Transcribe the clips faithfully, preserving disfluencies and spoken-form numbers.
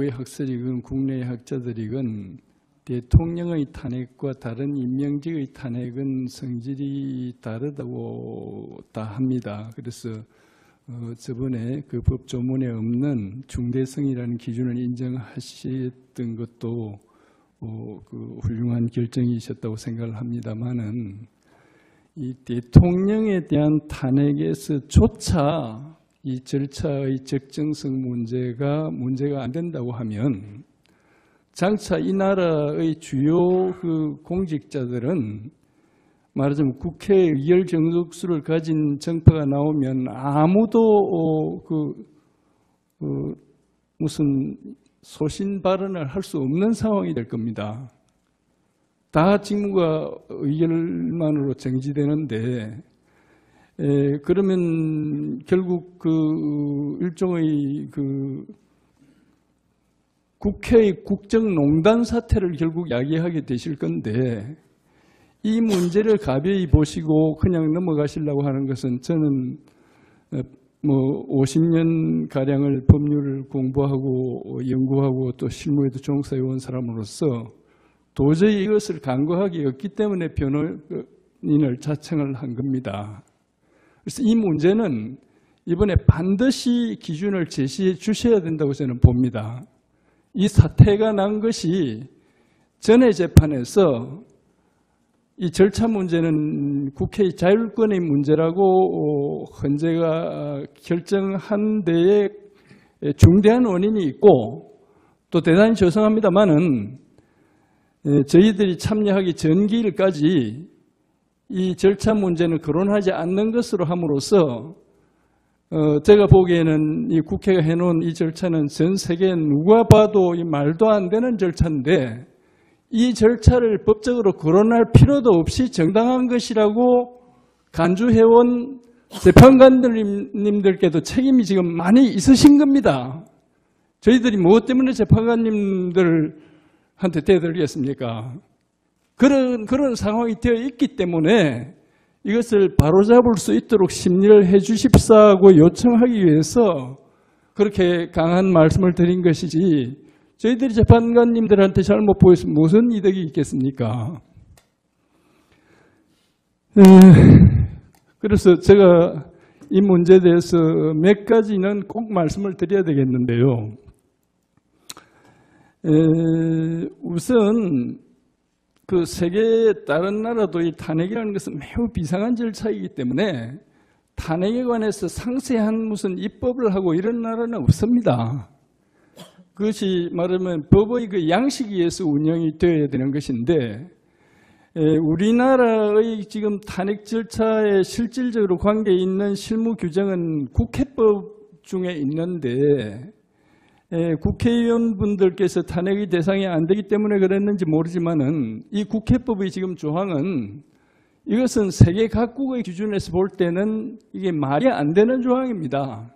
외국의 학설이건 국내의 학자들이건 대통령의 탄핵과 다른 임명직의 탄핵은 성질이 다르다고 다 합니다. 그래서 어, 저번에 그 법조문에 없는 중대성이라는 기준을 인정하셨던 것도 어, 그 훌륭한 결정이셨다고 생각을 합니다만은 이 대통령에 대한 탄핵에서조차 이 절차의 적정성 문제가 문제가 안 된다고 하면 장차 이 나라의 주요 그 공직자들은 말하자면 국회에 의결 정족수를 가진 정파가 나오면 아무도 어, 그, 그 무슨 소신 발언을 할 수 없는 상황이 될 겁니다. 다 직무가 의결만으로 정지되는데 에, 그러면 결국 그 일종의 그 국회의 국정농단 사태를 결국 야기하게 되실 건데 이 문제를 가벼이 보시고 그냥 넘어가시려고 하는 것은 저는 뭐 오십 년 가량을 법률을 공부하고 연구하고 또 실무에도 종사해 온 사람으로서 도저히 이것을 간과하기 없기 때문에 변호인을 자청을 한 겁니다. 그래서 이 문제는 이번에 반드시 기준을 제시해 주셔야 된다고 저는 봅니다. 이 사태가 난 것이 전에 재판에서 이 절차 문제는 국회의 자율권의 문제라고 헌재가 결정한 데에 중대한 원인이 있고 또 대단히 죄송합니다만은 저희들이 참여하기 전기일까지 이 절차 문제는 거론하지 않는 것으로 함으로써 어, 제가 보기에는 이 국회가 해놓은 이 절차는 전 세계 누가 봐도 이 말도 안 되는 절차인데 이 절차를 법적으로 거론할 필요도 없이 정당한 것이라고 간주해온 재판관님들께도 책임이 지금 많이 있으신 겁니다. 저희들이 무엇 때문에 재판관님들한테 대들겠습니까? 그런, 그런 상황이 되어 있기 때문에 이것을 바로잡을 수 있도록 심리를 해 주십사고 요청하기 위해서 그렇게 강한 말씀을 드린 것이지 저희들이 재판관님들한테 잘못 보여서 무슨 이득이 있겠습니까? 에, 그래서 제가 이 문제에 대해서 몇 가지는 꼭 말씀을 드려야 되겠는데요. 에, 우선 그 세계의 다른 나라도 이 탄핵이라는 것은 매우 비상한 절차이기 때문에 탄핵에 관해서 상세한 무슨 입법을 하고 이런 나라는 없습니다. 그것이 말하면 법의 그 양식에 의해서 운영이 되어야 되는 것인데 에, 우리나라의 지금 탄핵 절차에 실질적으로 관계 있는 실무 규정은 국회법 중에 있는데 에, 국회의원분들께서 탄핵의 대상이 안 되기 때문에 그랬는지 모르지만은 이 국회법의 지금 조항은 이것은 세계 각국의 기준에서 볼 때는 이게 말이 안 되는 조항입니다.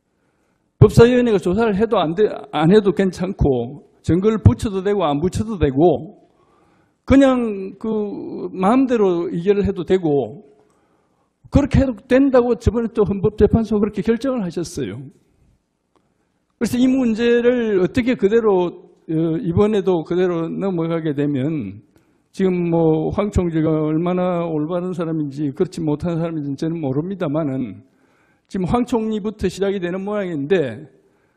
법사위원회가 조사를 해도 안, 돼, 안 해도 괜찮고 증거를 붙여도 되고 안 붙여도 되고 그냥 그 마음대로 의결을 해도 되고 그렇게 해도 된다고 저번에 또 헌법재판소가 그렇게 결정을 하셨어요. 그래서 이 문제를 어떻게 그대로 이번에도 그대로 넘어가게 되면 지금 뭐 황 총재가 얼마나 올바른 사람인지 그렇지 못한 사람인지 저는 모릅니다만은 지금 황 총리부터 시작이 되는 모양인데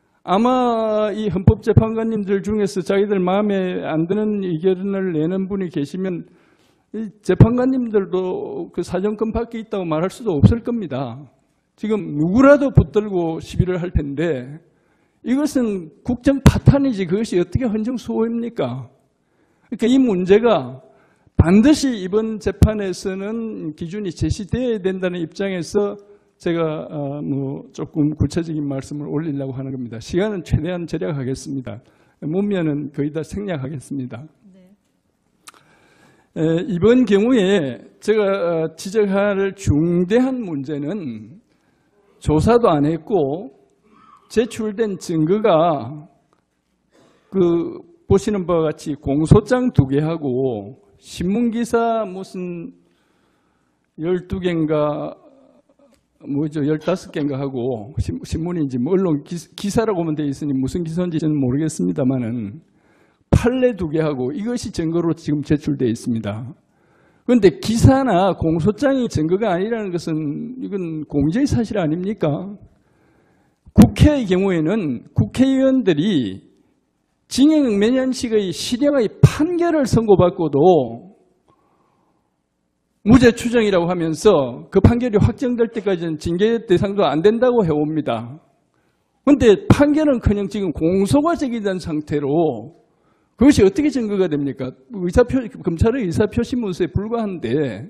아마 이 헌법재판관님들 중에서 자기들 마음에 안 드는 의견을 내는 분이 계시면 이 재판관님들도 그 사정권 밖에 있다고 말할 수도 없을 겁니다. 지금 누구라도 붙들고 시비를 할 텐데 이것은 국정 파탄이지 그것이 어떻게 헌정수호입니까? 그러니까 이 문제가 반드시 이번 재판에서는 기준이 제시되어야 된다는 입장에서 제가 뭐 조금 구체적인 말씀을 올리려고 하는 겁니다. 시간은 최대한 절약하겠습니다. 문면은 거의 다 생략하겠습니다. 네. 에, 이번 경우에 제가 지적할 중대한 문제는 조사도 안 했고 제출된 증거가 그 보시는 바와 같이 공소장 두 개하고 신문기사 무슨 열두 개인가 뭐죠, 열다섯 개인가 하고, 신문인지 뭐 언론 기사라고만 되어 있으니 무슨 기사인지 저는 모르겠습니다만은, 판례 두 개 하고 이것이 증거로 지금 제출되어 있습니다. 그런데 기사나 공소장이 증거가 아니라는 것은 이건 공개의 사실 아닙니까? 국회의 경우에는 국회의원들이 징역 몇 년씩의 실형의 판결을 선고받고도 무죄 추정이라고 하면서 그 판결이 확정될 때까지는 징계 대상도 안 된다고 해옵니다. 그런데 판결은커녕 지금 공소가 제기된 상태로 그것이 어떻게 증거가 됩니까? 의사표, 검찰의 의사표시문서에 불과한데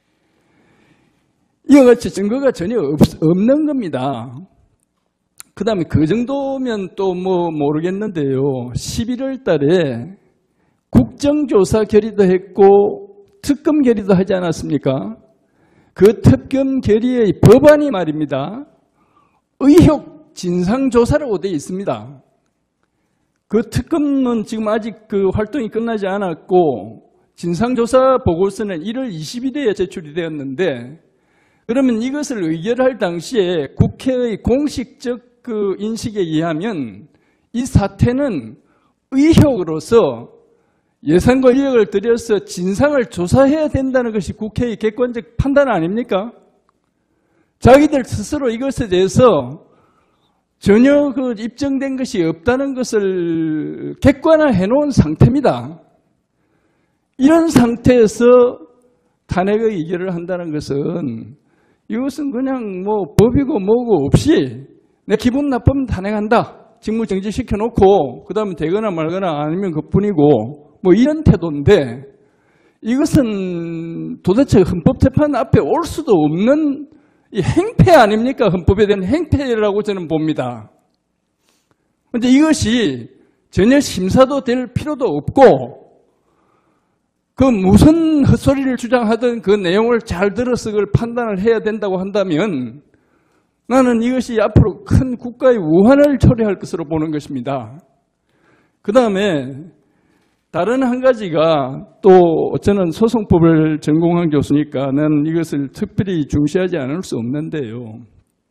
이와 같이 증거가 전혀 없, 없는 겁니다. 그 다음에 그 정도면 또 뭐 모르겠는데요. 십일월 달에 국정조사 결의도 했고 특검 결의도 하지 않았습니까? 그 특검 결의의 법안이 말입니다. 의혹 진상조사라고 되어 있습니다. 그 특검은 지금 아직 그 활동이 끝나지 않았고 진상조사 보고서는 일월 이십일일에 제출이 되었는데 그러면 이것을 의결할 당시에 국회의 공식적 그 인식에 의하면 이 사태는 의혹으로서 예산과 인력을 들여서 진상을 조사해야 된다는 것이 국회의 객관적 판단 아닙니까? 자기들 스스로 이것에 대해서 전혀 그 입증된 것이 없다는 것을 객관화해 놓은 상태입니다. 이런 상태에서 탄핵의 의결을 한다는 것은 이것은 그냥 뭐 법이고 뭐고 없이 내 기분 나쁘면 탄핵한다. 직무 정지시켜 놓고 그 다음에 되거나 말거나 아니면 그뿐이고 뭐 이런 태도인데 이것은 도대체 헌법재판 앞에 올 수도 없는 이 행패 아닙니까? 헌법에 대한 행패라고 저는 봅니다. 그런데 이것이 전혀 심사도 될 필요도 없고 그 무슨 헛소리를 주장하든 그 내용을 잘 들어서 그걸 판단을 해야 된다고 한다면 나는 이것이 앞으로 큰 국가의 우환을 초래할 것으로 보는 것입니다. 그 다음에 다른 한 가지가 또 저는 소송법을 전공한 교수니까 는 이것을 특별히 중시하지 않을 수 없는데요.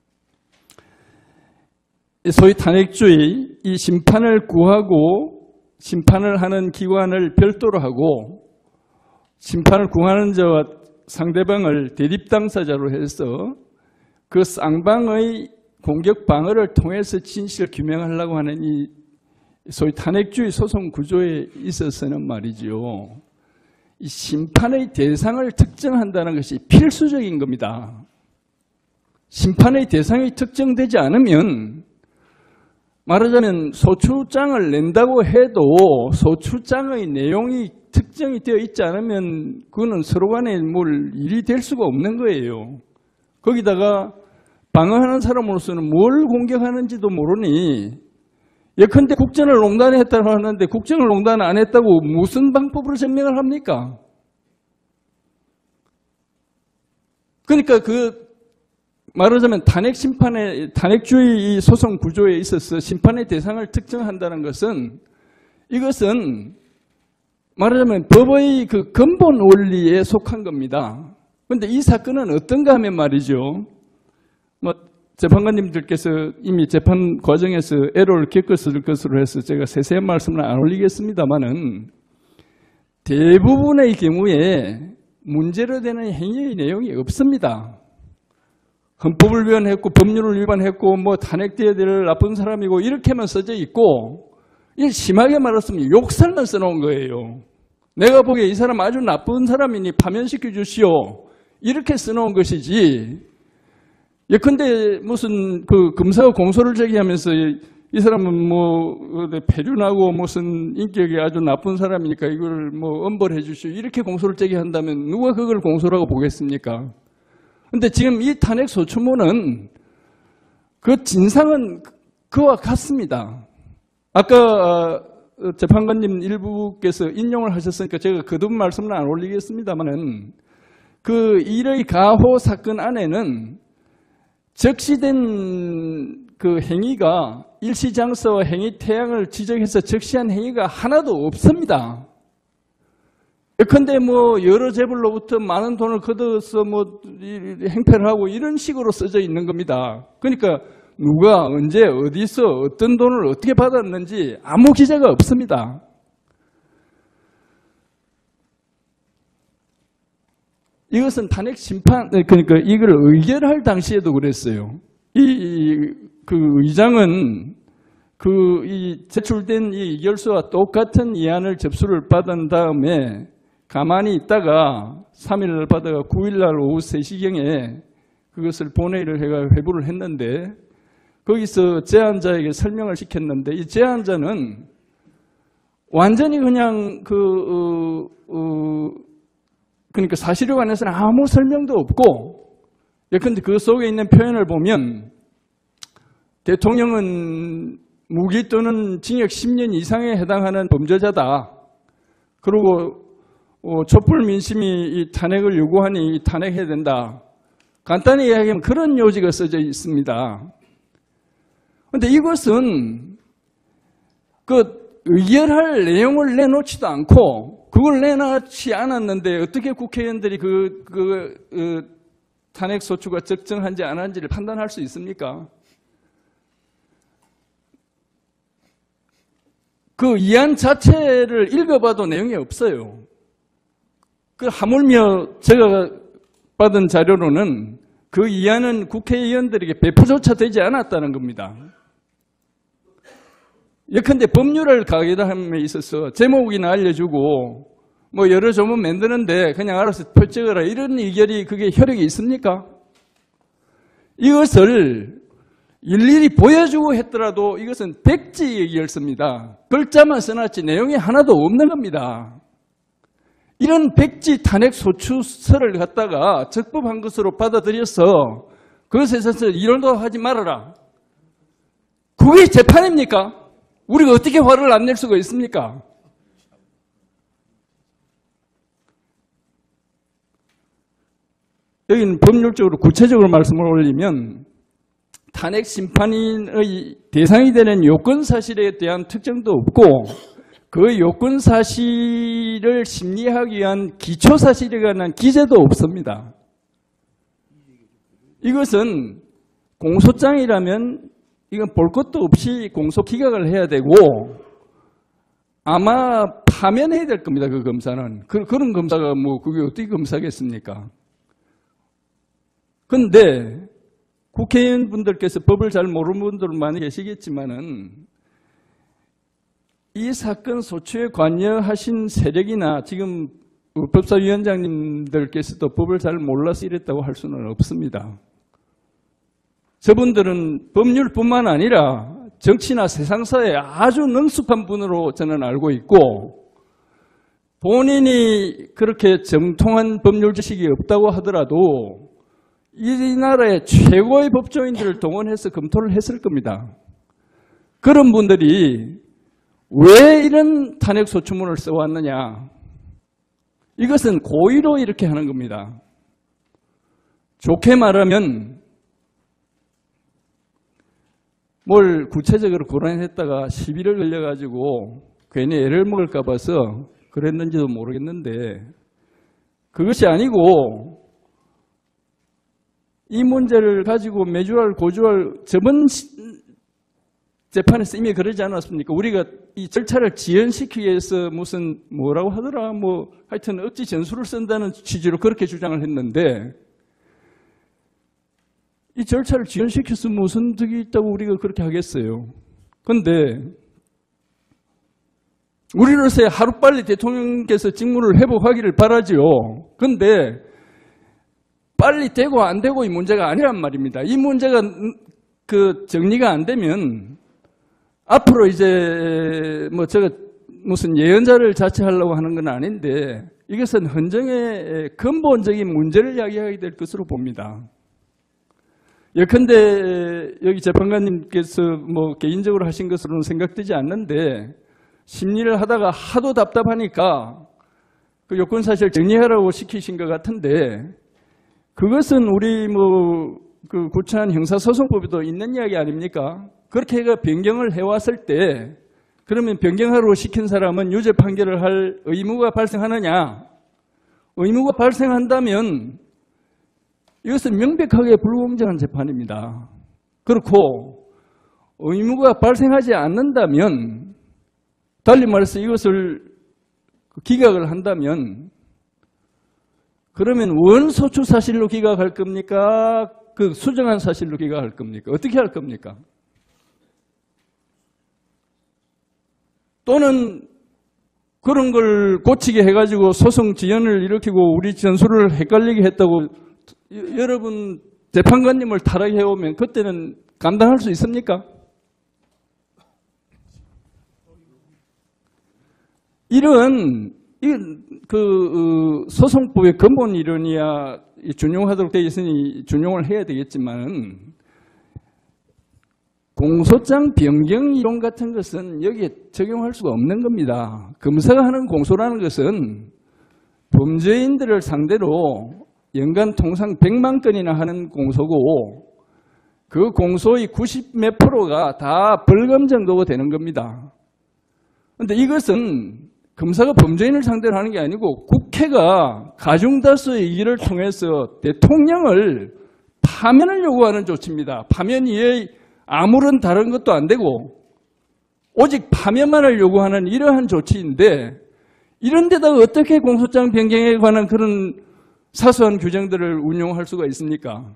소위 탄핵주의, 이 심판을 구하고 심판을 하는 기관을 별도로 하고 심판을 구하는 자와 상대방을 대립당사자로 해서 그 쌍방의 공격 방어를 통해서 진실을 규명하려고 하는 이 소위 탄핵주의 소송 구조에 있어서는 말이죠. 이 심판의 대상을 특정한다는 것이 필수적인 겁니다. 심판의 대상이 특정되지 않으면 말하자면 소추장을 낸다고 해도 소추장의 내용이 특정이 되어 있지 않으면 그거는 서로 간에 뭘 일이 될 수가 없는 거예요. 거기다가 방어하는 사람으로서는 뭘 공격하는지도 모르니 예컨대 국정을 농단했다고 하는데 국정을 농단 안 했다고 무슨 방법으로 증명을 합니까? 그러니까 그 말하자면 탄핵 심판의 탄핵주의 소송 구조에 있어서 심판의 대상을 특정한다는 것은 이것은 말하자면 법의 그 근본 원리에 속한 겁니다. 그런데 이 사건은 어떤가 하면 말이죠. 뭐 재판관님들께서 이미 재판 과정에서 애로를 겪었을 것으로 해서 제가 세세한 말씀을 안 올리겠습니다만은 대부분의 경우에 문제로 되는 행위의 내용이 없습니다. 헌법을 위반했고 법률을 위반했고 뭐 탄핵돼야 될 나쁜 사람이고 이렇게만 써져 있고 심하게 말했으면 욕설만 써놓은 거예요. 내가 보기에 이 사람 아주 나쁜 사람이니 파면시켜 주시오. 이렇게 써놓은 것이지. 예컨대 무슨 그 검사가 공소를 제기하면서 이 사람은 뭐 폐륜하고 무슨 인격이 아주 나쁜 사람이니까 이걸 뭐 엄벌해 주시오. 이렇게 공소를 제기한다면 누가 그걸 공소라고 보겠습니까? 근데 지금 이 탄핵 소추문은 그 진상은 그와 같습니다. 아까 재판관님 일부께서 인용을 하셨으니까 제가 거듭 말씀을 안 올리겠습니다만은 그 일의 가호 사건 안에는 적시된 그 행위가 일시장소와 행위 태양을 지적해서 적시한 행위가 하나도 없습니다. 예컨대 뭐 여러 재벌로부터 많은 돈을 걷어서 뭐 행패를 하고 이런 식으로 써져 있는 겁니다. 그러니까 누가 언제 어디서 어떤 돈을 어떻게 받았는지 아무 기재가 없습니다. 이것은 탄핵 심판, 그러니까 이걸 의결할 당시에도 그랬어요. 이, 그 의장은 그 이 제출된 이 의결서와 똑같은 이안을 접수를 받은 다음에 가만히 있다가 삼 일날 받아가 구 일날 오후 세 시경에 그것을 본회의를 해가 회부를 했는데 거기서 제안자에게 설명을 시켰는데 이 제안자는 완전히 그냥 그, 어, 어, 그러니까 사실에 관해서는 아무 설명도 없고 예컨대 그 속에 있는 표현을 보면 대통령은 무기 또는 징역 십 년 이상에 해당하는 범죄자다. 그리고 어, 촛불 민심이 이 탄핵을 요구하니 탄핵해야 된다. 간단히 이야기하면 그런 요지가 써져 있습니다. 그런데 이것은 그 의결할 내용을 내놓지도 않고 그걸 내놓지 않았는데 어떻게 국회의원들이 그, 그, 그 탄핵 소추가 적정한지 안 한지를 판단할 수 있습니까? 그 이안 자체를 읽어봐도 내용이 없어요. 그 하물며 제가 받은 자료로는 그 이안은 국회의원들에게 배포조차 되지 않았다는 겁니다. 예컨대 법률을 가게함에 있어서 제목이나 알려주고 뭐 여러 조문 만드는데 그냥 알아서 표 찍어라 이런 의결이 그게 효력이 있습니까? 이것을 일일이 보여주고 했더라도 이것은 백지 의결서입니다. 글자만 써놨지 내용이 하나도 없는 겁니다. 이런 백지 탄핵 소추서를 갖다가 적법한 것으로 받아들여서 그것에 있어서 이론도 하지 말아라. 그게 재판입니까? 우리가 어떻게 화를 안 낼 수가 있습니까? 여기는 법률적으로 구체적으로 말씀을 올리면 탄핵 심판인의 대상이 되는 요건 사실에 대한 특정도 없고 그 요건 사실을 심리하기 위한 기초 사실에 관한 기재도 없습니다. 이것은 공소장이라면 이건 볼 것도 없이 공소 기각을 해야 되고 아마 파면해야 될 겁니다. 그 검사는. 그, 그런 검사가 뭐 그게 어떻게 검사겠습니까? 그런데 국회의원분들께서 법을 잘 모르는 분들은 많이 계시겠지만은 이 사건 소추에 관여하신 세력이나 지금 법사위원장님들께서도 법을 잘 몰라서 이랬다고 할 수는 없습니다. 저분들은 법률뿐만 아니라 정치나 세상사에 아주 능숙한 분으로 저는 알고 있고 본인이 그렇게 정통한 법률 지식이 없다고 하더라도 이 나라의 최고의 법조인들을 동원해서 검토를 했을 겁니다. 그런 분들이 왜 이런 탄핵 소추문을 써왔느냐? 이것은 고의로 이렇게 하는 겁니다. 좋게 말하면 뭘 구체적으로 고란했다가 시비를 걸려가지고 괜히 애를 먹을까 봐서 그랬는지도 모르겠는데 그것이 아니고 이 문제를 가지고 매주할 고주할 저번 재판에서 이미 그러지 않았습니까? 우리가 이 절차를 지연시키기 위해서 무슨 뭐라고 하더라 뭐 하여튼 억지 전술을 쓴다는 취지로 그렇게 주장을 했는데 이 절차를 지연시켜서 무슨 득이 있다고 우리가 그렇게 하겠어요? 그런데 우리로서야 하루빨리 대통령께서 직무를 회복하기를 바라지요. 그런데 빨리 되고 안 되고 이 문제가 아니란 말입니다. 이 문제가 그 정리가 안 되면 앞으로 이제 뭐 제가 무슨 예언자를 자처하려고 하는 건 아닌데 이것은 헌정의 근본적인 문제를 이야기하게 될 것으로 봅니다. 예컨대 여기 재판관님께서 뭐 개인적으로 하신 것으로는 생각되지 않는데 심리를 하다가 하도 답답하니까 그 요건 사실 정리하라고 시키신 것 같은데 그것은 우리 뭐 그 구체한 형사소송법에도 있는 이야기 아닙니까? 그렇게 해가 변경을 해왔을 때 그러면 변경하라고 시킨 사람은 유죄 판결을 할 의무가 발생하느냐? 의무가 발생한다면 이것은 명백하게 불공정한 재판입니다. 그렇고 의무가 발생하지 않는다면, 달리 말해서 이것을 기각을 한다면, 그러면 원소추 사실로 기각할 겁니까? 그 수정한 사실로 기각할 겁니까? 어떻게 할 겁니까? 또는 그런 걸 고치게 해가지고 소송 지연을 일으키고 우리 전술을 헷갈리게 했다고 여러분 재판관님을 타락해오면 그때는 감당할 수 있습니까? 이런 그 소송법의 근본 이론이야 준용하도록 되어 있으니 준용을 해야 되겠지만, 공소장 변경 이론 같은 것은 여기에 적용할 수가 없는 겁니다. 검사가 하는 공소라는 것은 범죄인들을 상대로 연간 통상 백만 건이나 하는 공소고, 그 공소의 구십 몇 프로가 다 벌금 정도가 되는 겁니다. 그런데 이것은 검사가 범죄인을 상대로 하는 게 아니고 국회가 가중다수의 의결을 통해서 대통령을 파면을 요구하는 조치입니다. 파면 이외에 아무런 다른 것도 안 되고 오직 파면만을 요구하는 이러한 조치인데, 이런 데다가 어떻게 공소장 변경에 관한 그런 사소한 규정들을 운용할 수가 있습니까?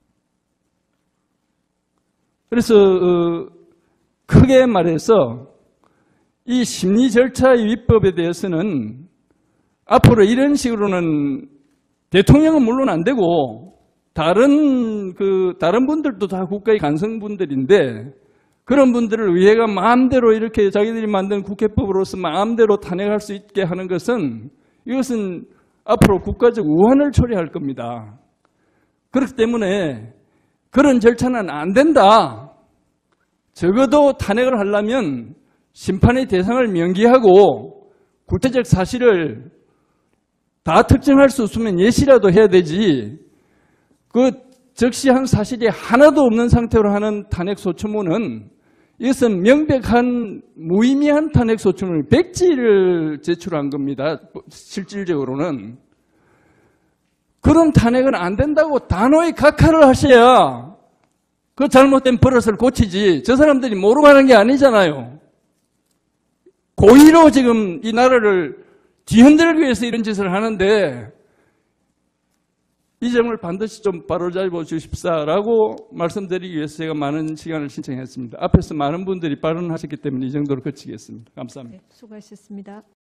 그래서 어, 크게 말해서 이 심리 절차의 위법에 대해서는 앞으로 이런 식으로는 대통령은 물론 안 되고 다른 그 다른 분들도 다 국가의 간성분들인데, 그런 분들을 의회가 마음대로 이렇게 자기들이 만든 국회법으로서 마음대로 탄핵할 수 있게 하는 것은, 이것은 앞으로 국가적 우환을 초래할 겁니다. 그렇기 때문에 그런 절차는 안 된다. 적어도 탄핵을 하려면 심판의 대상을 명기하고 구체적 사실을 다 특정할 수 없으면 예시라도 해야 되지, 그 적시한 사실이 하나도 없는 상태로 하는 탄핵소추문은, 이것은 명백한 무의미한 탄핵소추문 백지를 제출한 겁니다. 실질적으로는. 그런 탄핵은 안 된다고 단호히 각하를 하셔야 그 잘못된 버릇을 고치지, 저 사람들이 모르고 하는 게 아니잖아요. 고의로 지금 이 나라를 뒤흔들기 위해서 이런 짓을 하는데, 이 점을 반드시 좀 바로잡아 주십사라고 말씀드리기 위해서 제가 많은 시간을 신청했습니다. 앞에서 많은 분들이 발언하셨기 때문에 이 정도로 그치겠습니다. 감사합니다. 네, 수고하셨습니다.